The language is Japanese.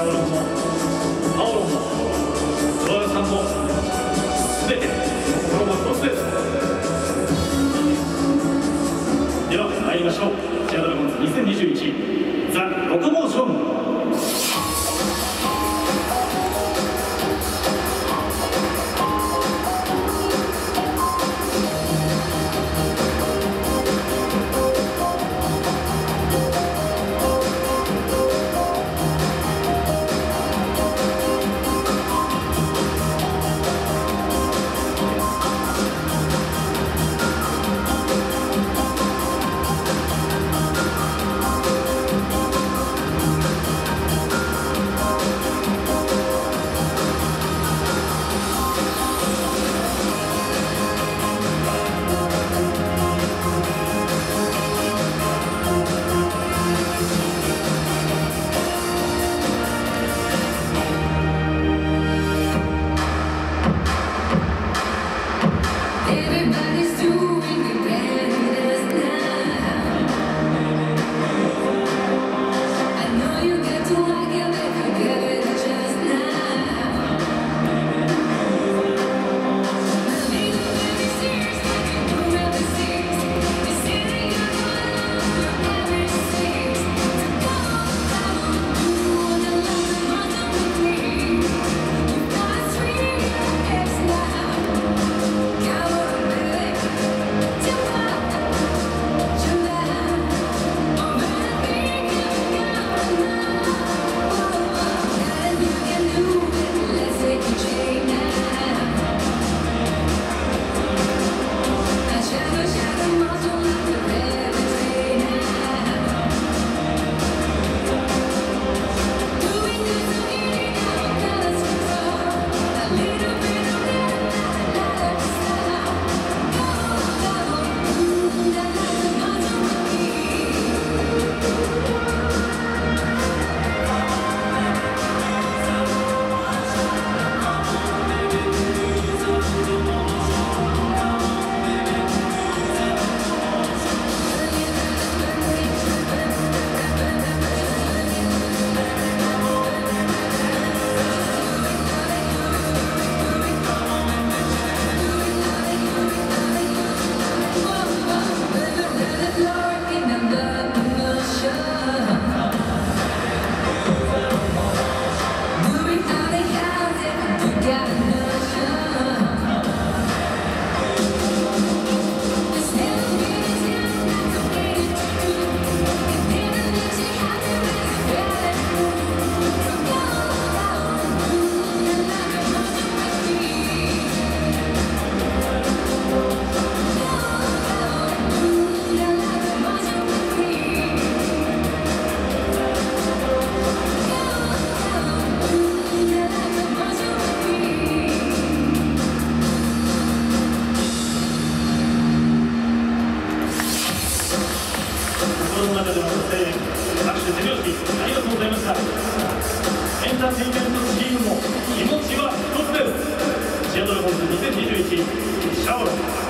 オロンもパオロンも桑田さんも全て心も一つです。では参りましょう。チアドラゴンズ2021ザ・ロコモーション。心の中での声援、拍手、手拍子、ありがとうございました。エンターテインメントチームも気持ちは一つです。チアドラゴンズ2021シャオロン。